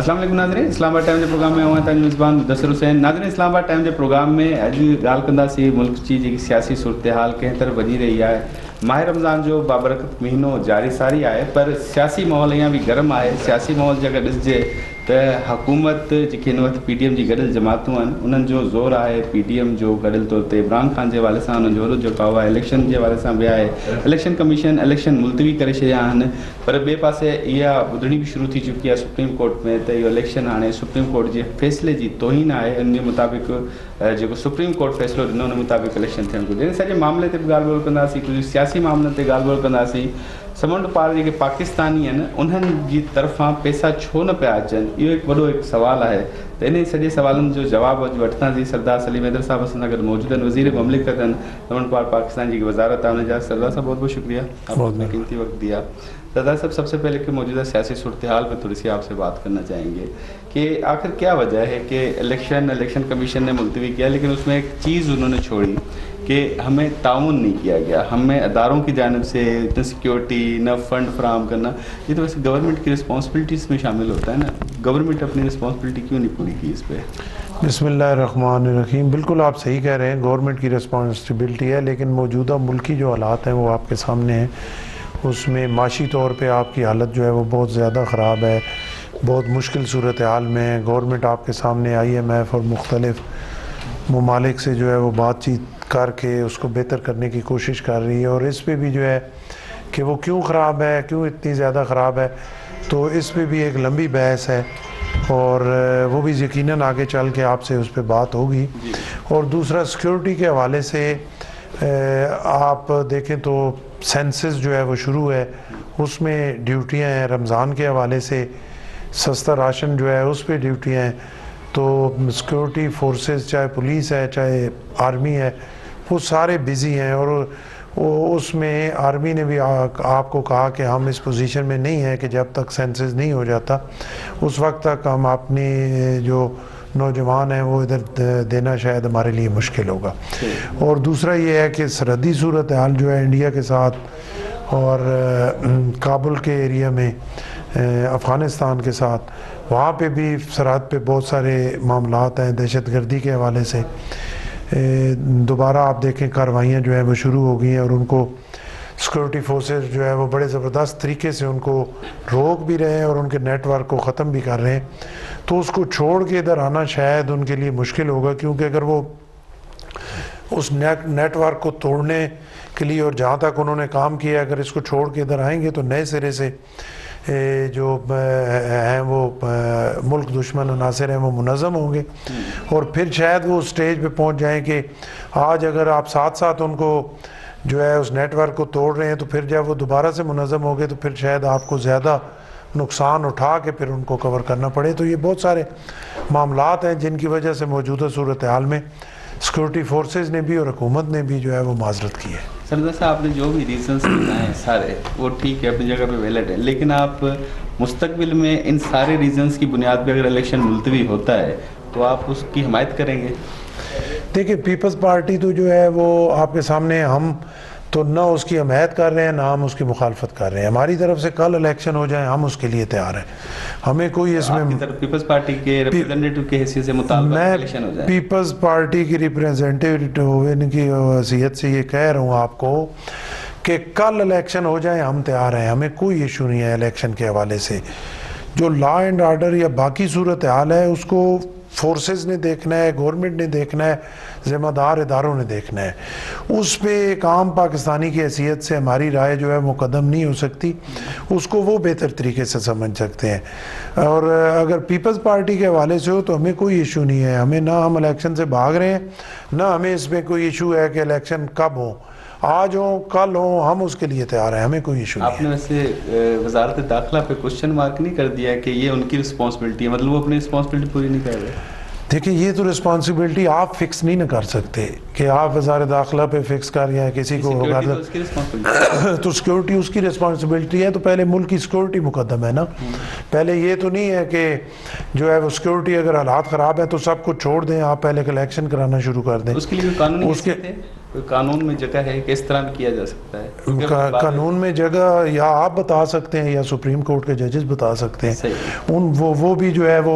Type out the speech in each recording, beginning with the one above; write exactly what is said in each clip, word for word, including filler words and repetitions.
السلام علیکم ناظرین، اسلام آباد ٹائم کے پروگرام میں ہوں میزبان مدثر حسین. ناظرین، اسلام آباد ٹائم کے پروگرام میں اج گال کنदासीं ملک جی جی سیاسی صورتحال कंहिं तरह वधी रही आहे. माह रमज़ान जो बाबरकत महीनो जारी सारी आहे, पर सियासी माहौल अञा बि गर्म आहे. सियासी माहौल जे अगरि ॾिसिजे त हुकूमत जेके हिन वक़्तु पी टी एम जी गॾियल जमातूं आहिनि उन्हनि जो ज़ोर आहे. पी टी एम जो गॾियल तौर ते इमरान ख़ान जे हवाले सां उन्हनि जो वॾो झुकाव आहे. इलेक्शन जे हवाले सां बि आहे. इलेक्शन कमीशन इलेक्शन मुलतवी करे छॾिया आहिनि, पर ॿिए पासे इहा ॿुधणी बि शुरू थी चुकी आहे सुप्रीम कोर्ट में त इहो इलेक्शन हाणे सुप्रीम कोर्ट जे फ़ैसिले जी तौहीन आहे. इन जे मुताबिक़ जेको सुप्रीम कोर्ट फ़ैसिलो ॾिनो उन मुताबिक़ इलेक्शन थियणु घुरिजे. इन सॼे मामले ते बि ॻाल्हि ॿोल कंदासीं, कुझु सियासी मामलनि ते ॻाल्हि ॿोल कंदासीं. समुंड पार जेके पाकिस्तानी आहिनि उन्हनि जी तरफ़ां पैसा छो न पिया अचनि, इहो हिकु वॾो हिकु सुवालु आहे. त इन सॼे सवालनि जो जवाबु अॼु वठंदासीं. सरदार सलीम हैदर साहिब असां सां गॾु मौजूदु आहिनि. वज़ीर ममलिकत आहिनि समुंड पार पाकिस्तान जी वज़ारत आहे उनजा. सरदार साहब बहुत बहुत शुक्रिया, आपने कीमती वक्त दिया. सरदार साहब, सबसे पहले कि मौजूदा सियासी सूरत हाल पर थोड़ी सी आपसे बात करना चाहेंगे कि आखिर क्या वजह है कि इलेक्शन इलेक्शन कमीशन ने मुलतवी किया, लेकिन उसमें एक चीज़ उन्होंने छोड़ी कि हमें ताउन नहीं किया गया, हमें अदारों की जानिब से न सिक्योरिटी न फ़ंड फराहम करना. ये तो वैसे गवर्नमेंट की रिस्पॉन्सिबिलिटीज़ में शामिल होता है ना. गवर्नमेंट अपनी रिस्पॉन्सिबिलिटी क्यों नहीं पूरी की इस पर? बिस्मिल्लाहिर्रहमानिर्रहीम. बिल्कुल आप सही कह रहे हैं, गवर्नमेंट की रिस्पॉन्सिबिलिटी है, लेकिन मौजूदा मुल्की जो हालात हैं वो आपके सामने हैं. उसमें माशी तौर पे आपकी हालत जो है वो बहुत ज़्यादा ख़राब है, बहुत मुश्किल सूरत हाल में है. गवर्नमेंट आपके सामने आई एम एफ और मुख्तलिफ़ ममालिक से जो है वो बातचीत करके उसको बेहतर करने की कोशिश कर रही है. और इस पे भी जो है कि वो क्यों ख़राब है, क्यों इतनी ज़्यादा ख़राब है, तो इस पे भी एक लंबी बहस है और वो भी यकीनन आगे चल के आपसे उस पर बात होगी. और दूसरा सिक्योरिटी के हवाले से आप देखें तो सेंसस जो है वो शुरू है, उसमें ड्यूटियाँ हैं. रमज़ान के हवाले से सस्ता राशन जो है उस पर ड्यूटियाँ हैं. तो सिक्योरिटी फोर्सेस, चाहे पुलिस है चाहे आर्मी है, वो सारे बिज़ी हैं. और वो उसमें आर्मी ने भी आ, आपको कहा कि हम इस पोजीशन में नहीं हैं कि जब तक सेंसस नहीं हो जाता उस वक्त तक हम अपनी जो नौजवान हैं वो इधर देना शायद हमारे लिए मुश्किल होगा. और दूसरा ये है कि सरहदी सूरत हाल जो है इंडिया के साथ और काबुल के एरिया में अफ़गानिस्तान के साथ, वहाँ पे भी सरहद पे बहुत सारे मामलात हैं दहशत गर्दी के हवाले से. दोबारा आप देखें कार्रवाइयाँ जो है वो शुरू हो गई हैं और उनको सिक्योरिटी फोर्सेस जो है वो बड़े ज़बरदस्त तरीके से उनको रोक भी रहे हैं और उनके नेटवर्क को ख़त्म भी कर रहे हैं. तो उसको छोड़ के इधर आना शायद उनके लिए मुश्किल होगा, क्योंकि अगर वो उस नेट नेटवर्क को तोड़ने के लिए और जहाँ तक उन्होंने काम किया अगर इसको छोड़ के इधर आएंगे तो नए सिरे से जो हैं वो मुल्क दुश्मन अनासर हैं वो मुनज़्ज़म होंगे. और फिर शायद वो स्टेज पे पहुंच जाएं कि आज अगर आप साथ साथ उनको जो है उस नेटवर्क को तोड़ रहे हैं तो फिर जब वो दोबारा से मुनज़्ज़म हो गए तो फिर शायद आपको ज़्यादा नुकसान उठा के फिर उनको कवर करना पड़े. तो ये बहुत सारे मामलात हैं जिनकी वजह से मौजूदा सूरत हाल में सिक्योरिटी फोर्सेस ने भी और हुकूमत ने भी जो है वो माजरत की है. सरदार साहब, आपने जो भी रीजंस बताए सारे वो ठीक है, अपनी जगह पे वैलिड है, लेकिन आप मुस्तकबिल में इन सारे रीजंस की बुनियाद पे अगर इलेक्शन मुलतवी होता है तो आप उसकी हिमायत करेंगे? देखिए, पीपल्स पार्टी तो जो है वो आपके सामने, हम तो ना उसकी हमायत कर रहे हैं ना हम उसकी मुखालफत कर रहे हैं. हमारी तरफ से कल इलेक्शन हो जाए हम उसके लिए तैयार हैं. हमें कोई इसमें पीपल्स पार्टी के रिप्रेजेंटेटिव की हैसियत से मुताबिक इलेक्शन हो जाए, पीपल्स पार्टी की रिप्रेजेंटेटिव होने की हैसियत से ये कह रहा हूँ आपको कि कल इलेक्शन हो जाए हम तैयार हैं. हमें कोई इशू नहीं है इलेक्शन के हवाले से. जो लॉ एंड आर्डर या बाकी सूरत हाल है उसको फोर्सेस ने देखना है, गवर्नमेंट ने देखना है, ज़िम्मेदार इदारों ने देखना है. उस पे एक आम पाकिस्तानी की हैसियत से हमारी राय जो है मुकदम नहीं हो सकती. उसको वो बेहतर तरीके से समझ सकते हैं. और अगर पीपल्स पार्टी के हवाले से हो तो हमें कोई इशू नहीं है. हमें ना हम इलेक्शन से भाग रहे हैं ना हमें इसमें कोई इशू है कि इलेक्शन कब हो, आज हो कल हो, हम उसके लिए तैयार हैं. हमें कोई इशू नहीं है. आपने वैसे वजारत दाखिला पे क्वेश्चन मार्क नहीं कर दिया कि ये उनकी रिस्पॉन्सिबिलिटी है, मतलब वो अपनी रिस्पॉन्सिबिलिटी पूरी नहीं कर रहे? देखिए, ये तो रिस्पॉन्सिबिलिटी आप फिक्स नहीं ना कर सकते कि आप वज़ारत दाखिला पे फिक्स कर या किसी को होगा तो सिक्योरिटी उसकी रिस्पॉन्सिबिलिटी है. तो पहले मुल्क की सिक्योरिटी मुकद्दम है ना. पहले ये तो नहीं है कि जो है वो सिक्योरिटी अगर हालात ख़राब है तो सब कुछ छोड़ दें, आप पहले कलेक्शन कराना शुरू कर दें. उसके लिए कानूनी उसके کوئی قانون میں جگہ ہے کہ اس طرح بھی کیا جا سکتا ہے؟ کا, قانون میں جگہ یا آپ بتا سکتے ہیں یا سپریم کورٹ کے ججز بتا سکتے ہیں. ان وہ وہ بھی جو ہے وہ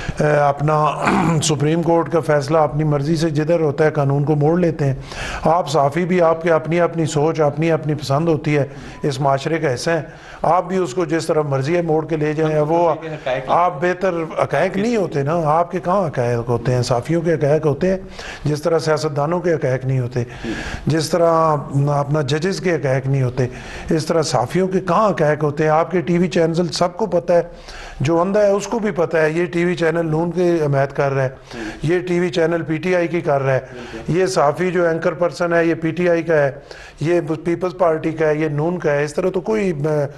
اپنا سپریم کورٹ کا فیصلہ اپنی مرضی سے جدھر ہوتا ہے قانون کو موڑ لیتے ہیں. آپ صحافی بھی آپ کے اپنی اپنی سوچ اپنی اپنی پسند ہوتی ہے, اس معاشرے کا حصہ ہیں, آپ بھی اس کو جس طرح مرضی ہے موڑ کے لے جائیں. وہ آپ بہتر حقائق نہیں ہوتے نا, آپ کے کہاں حقائق ہوتے ہیں؟ صحافیوں کے حقائق ہوتے ہیں جس طرح سیاستدانوں کے حقائق نہیں ہوتے, جس طرح اپنا ججز کے حقائق نہیں ہوتے, اس طرح صحافیوں کے کہاں حقائق ہوتے ہیں. آپ کے ٹی وی چینل سب کو پتہ ہے, جو اندھا ہے اس کو بھی پتہ ہے یہ ٹی وی چینل نون کی حمایت کر رہا ہے, یہ TV channel PTI کی کر رہا ہے, یہ صحافی جو اینکر پرسن ہے یہ پی ٹی آئی کا ہے, یہ پیپلز پارٹی کا ہے, یہ نون کا ہے. اس طرح تو کوئی,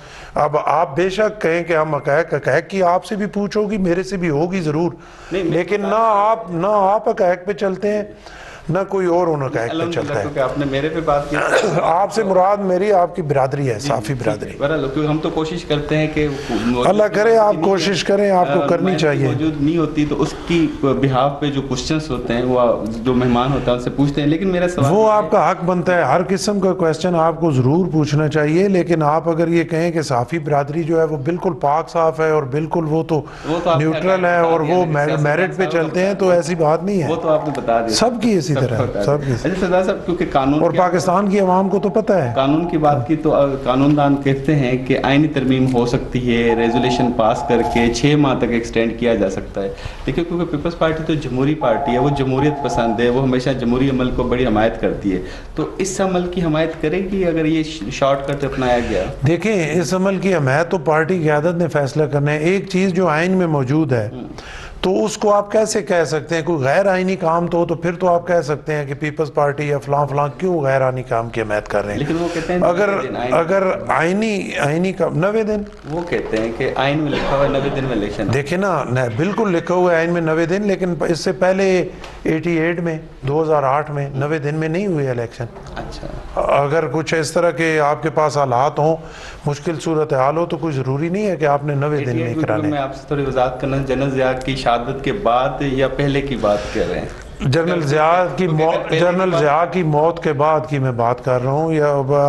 اب آپ بے شک کہیں کہ ہم حقائق حقائق کی آپ سے بھی پوچھ ہوگی, میرے سے بھی ہوگی ضرور, لیکن نہ آپ نہ آپ حقائق پہ چلتے ہیں نہ کوئی اور ان حقائق پہ چلتا ہے. آپ نے میرے پہ بات کی, آپ سے مراد میری آپ کی برادری ہے, صحافی برادری. ہم تو کوشش کرتے ہیں کہ اللہ کرے آپ کوشش کریں, آپ کو کرنی چاہیے. موجود نہیں ہوتی تو اس کی بہاف پہ جو کوسچنز ہوتے ہیں وہ جو مہمان ہوتا ہے ان سے پوچھتے ہیں, لیکن میرا سوال وہ آپ کا حق بنتا ہے, ہر قسم کا کوسچن آپ کو ضرور پوچھنا چاہیے. لیکن آپ اگر یہ کہیں کہ صحافی برادری جو ہے وہ بالکل پاک صاف ہے اور بالکل وہ تو نیوٹرل ہے اور وہ میرٹ پہ چلتے ہیں, تو ایسی بات نہیں ہے. وہ تو آپ نے بتا دیا, سب کی اسی طرح, سب کی. سردار صاحب کیونکہ قانون اور پاکستان کی عوام کو تو پتہ ہے, قانون کی بات کی تو قانون دان کہتے ہیں کہ آئینی ترمیم ہو سکتی ہے, ریزولیشن پاس کر کے چھ ماہ تک ایکسٹینڈ کیا جا سکتا ہے. لیکن کیونکہ پیپلز پارٹی تو جمہوری پارٹی ہے, وہ جمہوریت پسند ہے, وہ ہمیشہ جمہوری عمل کو بڑی حمایت کرتی ہے, تو اس عمل کی حمایت کرے گی اگر یہ شارٹ کٹ اپنایا گیا؟ دیکھیں, اس عمل کی حمایت تو پارٹی قیادت نے فیصلہ کرنا ہے. ایک چیز جو آئین میں موجود ہے تو اس کو آپ کیسے کہہ سکتے ہیں؟ کوئی غیر آئینی کام تو تو پھر تو آپ کہہ سکتے ہیں کہ پیپلز پارٹی یا فلاں فلاں کیوں غیر آئینی کام کی حمایت کر رہے ہیں. لیکن وہ کہتے ہیں اگر اگر آئینی آئینی کا نوے دن, وہ کہتے ہیں کہ آئین میں لکھا ہوا ہے نوے دن میں الیکشن. دیکھیں نا, بالکل لکھا ہوا ہے آئین میں نوے دن, لیکن اس سے پہلے ایٹی ایٹ میں دو ہزار آٹھ میں نوے دن میں نہیں ہوئے الیکشن. اچھا, اگر کچھ اس طرح کے آپ کے پاس حالات ہوں, مشکل صورتحال ہو, تو کوئی ضروری نہیں ہے کہ آپ نے نوے دن میں کرانے. میں آپ سے تھوڑی وضاحت کرنا, جنرل ضیاء کی شہادت کے بعد یا پہلے کی بات کر رہے ہیں؟ جنرل ضیاء کی موت جنرل ضیاء کی موت کے بعد کی میں بات کر رہا ہوں,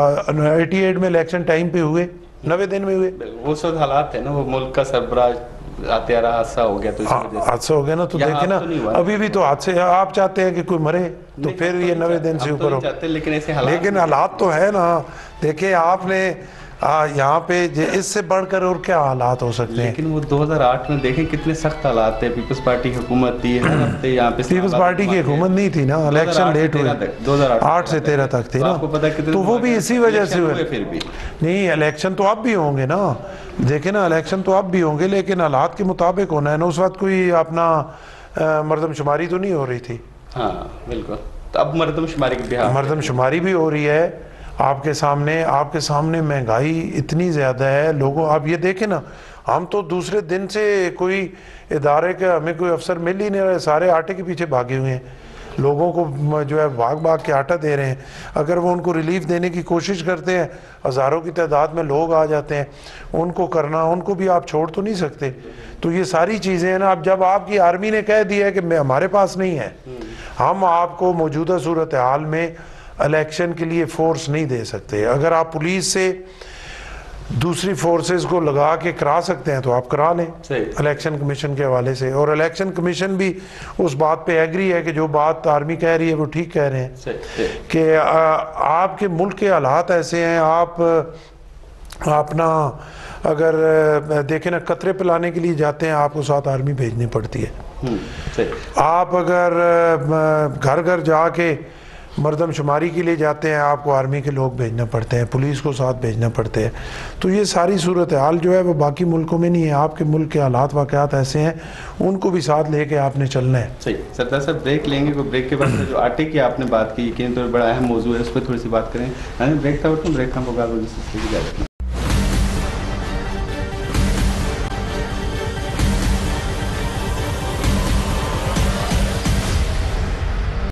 یا ایٹی ایٹ میں الیکشن ٹائم پہ ہوئے, نوے دن میں ہوئے. وہ سب حالات ہے نا, وہ ملک کا سربراہ آتے آ رہا حادثہ ہو گیا, تو حادثہ ہو گیا نا, تو دیکھیں نا ابھی بھی تو حادثے, آپ چاہتے ہیں کہ کوئی مرے تو پھر یہ نوے دن سے اوپر ہو, لیکن حالات تو ہے نا. دیکھیں آپ نے یہاں پہ اس سے بڑھ کر اور کیا حالات ہو سکتے ہیں؟ لیکن وہ دو ہزار آٹھ میں دیکھیں کتنے سخت حالات تھے, پیپلز پارٹی کی حکومت تھی, ہر ہفتے یہاں پہ پیپلز پارٹی کی حکومت نہیں تھی نا, الیکشن لیٹ ہوئے, دو ہزار آٹھ سے تیرہ تک تھی نا, تو وہ بھی اسی وجہ سے ہوئے. پھر بھی نہیں, الیکشن تو اب بھی ہوں گے نا, دیکھیں نا الیکشن تو اب بھی ہوں گے, لیکن حالات کے مطابق ہونا ہے نا. اس وقت کوئی اپنا مردم شماری تو نہیں ہو رہی تھی. ہاں بالکل, اب مردم شماری کی بہار مردم شماری بھی ہو رہی ہے آپ کے سامنے. آپ کے سامنے مہنگائی اتنی زیادہ ہے لوگوں, آپ یہ دیکھیں نا, ہم تو دوسرے دن سے کوئی ادارے کا ہمیں کوئی افسر مل ہی نہیں رہے, سارے آٹے کے پیچھے بھاگے ہوئے ہیں, لوگوں کو جو ہے بھاگ بھاگ کے آٹا دے رہے ہیں. اگر وہ ان کو ریلیف دینے کی کوشش کرتے ہیں, ہزاروں کی تعداد میں لوگ آ جاتے ہیں, ان کو کرنا, ان کو بھی آپ چھوڑ تو نہیں سکتے. تو یہ ساری چیزیں ہیں نا. اب جب آپ کی آرمی نے کہہ دیا ہے کہ ہمارے پاس نہیں ہے, ہم آپ کو موجودہ صورتحال میں الیکشن کے لیے فورس نہیں دے سکتے. اگر آپ پولیس سے دوسری فورسز کو لگا کے کرا سکتے ہیں تو آپ کرا لیں الیکشن کمیشن کے حوالے سے. اور الیکشن کمیشن بھی اس بات پہ ایگری ہے کہ جو بات آرمی کہہ رہی ہے وہ ٹھیک کہہ رہے ہیں, کہ آپ کے ملک کے حالات ایسے ہیں, آپ اپنا اگر دیکھیں نا, قطرے پلانے کے لیے جاتے ہیں آپ کو ساتھ آرمی بھیجنی پڑتی ہے. آپ اگر گھر گھر جا کے مردم شماری کے لیے جاتے ہیں آپ کو آرمی کے لوگ بھیجنا پڑتے ہیں, پولیس کو ساتھ بھیجنا پڑتے ہیں. تو یہ ساری صورتحال جو ہے وہ باقی ملکوں میں نہیں ہے. آپ کے ملک کے حالات واقعات ایسے ہیں, ان کو بھی ساتھ لے کے آپ نے چلنا ہے. صحیح. سردار صاحب بریک لیں گے, بریک کے بعد جو آٹے کی آپ نے بات کی یقیناً طور پر بڑا اہم موضوع ہے, اس پہ تھوڑی سی بات کریں. بریک تھا, بریک کا